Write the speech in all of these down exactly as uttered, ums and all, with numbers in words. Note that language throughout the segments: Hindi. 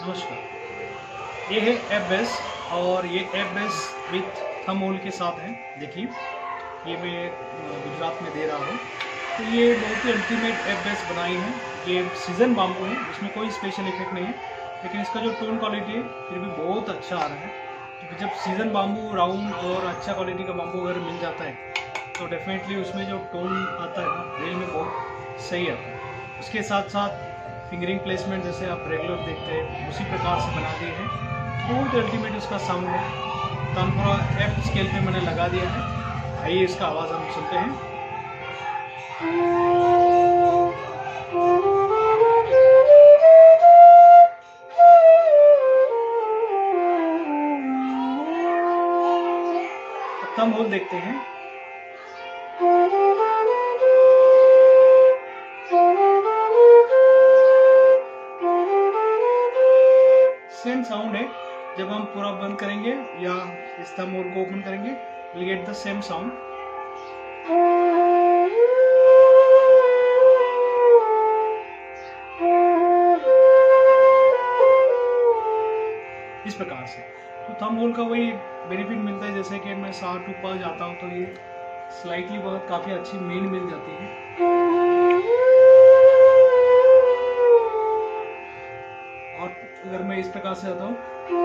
नमस्कार। ये है एफ बेस और ये F base with thumb hole के साथ है। देखिए ये मैं गुजरात में दे रहा हूँ। तो ये बहुत ही अल्टीमेट एफ बेस बनाई है। ये सीजन बाम्बू है, इसमें कोई स्पेशल इफेक्ट नहीं है, लेकिन इसका जो टोन क्वालिटी है फिर भी बहुत अच्छा आ रहा है। क्योंकि जब सीजन बाम्बू राउंड और अच्छा क्वालिटी का बाम्बू अगर मिल जाता है तो डेफिनेटली उसमें जो टोन आता है ना रेल में बहुत सही आता है। उसके साथ साथ फिंगरिंग प्लेसमेंट जैसे आप रेगुलर देखते हैं उसी प्रकार से बना दिए हैं। बहुत अल्टीमेट उसका साउंड है। तानपुरा एफ स्केल पे मैंने लगा दिया है। आइए इसका आवाज़ हम सुनते हैं। थंब होल देखते हैं। सेम साउंड है। जब हम पूरा बंद करेंगे या इस थंब होल को ओपन करेंगे will get the same sound. इस प्रकार से तो थंब होल का वही बेनिफिट मिलता है, जैसे कि मैं सा टू पा जाता हूँ तो ये स्लाइटली बहुत काफ़ी अच्छी मीन मिल जाती है। और अगर मैं इस प्रकार से आता हूँ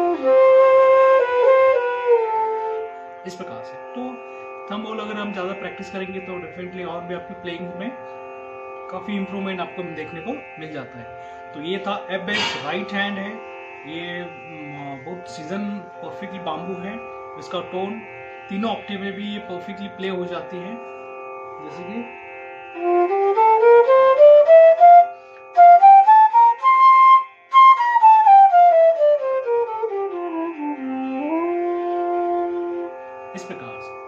इस प्रकार से, तो थंब होल अगर हम ज़्यादा प्रैक्टिस करेंगे तो डेफिनेटली और भी आपकी प्लेइंग में काफ़ी इम्प्रूवमेंट आपको देखने को मिल जाता है। तो ये था एफ बेस राइट हैंड है। ये बहुत सीजन परफेक्टली बाम्बू है। इसका टोन तीनों ऑक्टेव में भी ये परफेक्टली प्ले हो जाती है। जैसे कि इस प्रकार से।